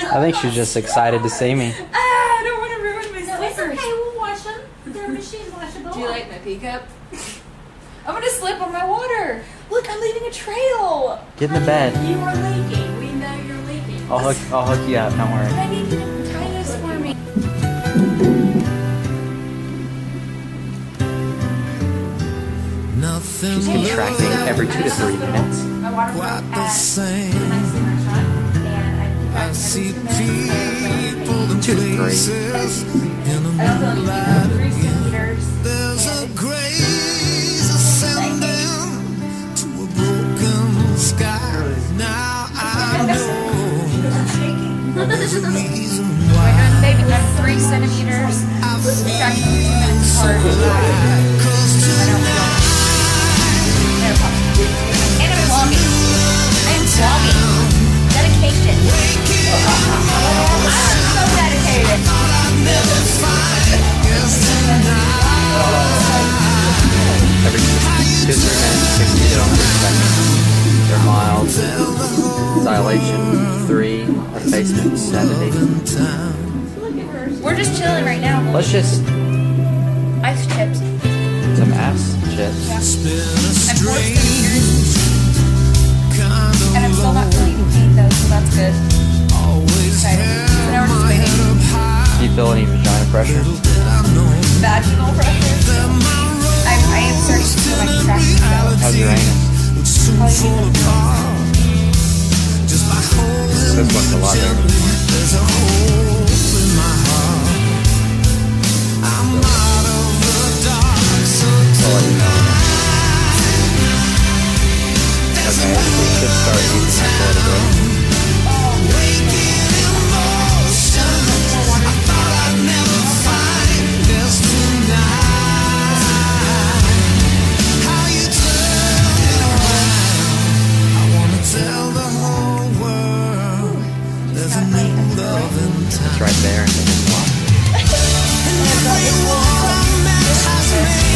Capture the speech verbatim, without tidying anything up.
I think she's just excited to see me. Ah, I don't want to ruin my No, it's slippers. okay. We'll wash them. They're machine washable. Do you like my pee cup? I'm gonna slip on my water. Look, I'm leaving a trail. Get in the bed. You are leaking. We know you're leaking. I'll hook, I'll hook you up, don't worry. I need you to tie this for me. Nothing She's contracting every two to three minutes. My water quite broke the at same. the next restaurant, and I I see every two minutes. people and Two to three. places in a I don't feel moonlight any grease again. meters. There's a grace ascending to a broken sky. Now I know there's a reason Wait, why. I'm baby. I'm three centimeters. I Contracting two feel minutes so apart. glad, 'cause tonight And I'm vlogging. I am vlogging. Dedication. I'm so dedicated. Every two to three minutes, sixty to one hundred seconds. They're mild. Dilation, three. Effacement, seventy. We're just chilling right now. Let's just, Ice chips. some ass chips. I'm four centimeters. And I'm still not fully contained though, so that's good. Excited. So now we're just waiting. Do you feel any vagina pressure? Vaginal pressure. I'm, I am starting to feel my contractions though. How's your anus? Probably need some This looks a lot better than before. There's a hope in my heart. I'm out of the dark, so I'll let you know. Okay, we should start using this a little bit. waking emotion. I thought I'd never find this tonight. How you turn it around. I wanna tell the whole world there's a new love in town. It's right there and then it's locked. Every war I met has made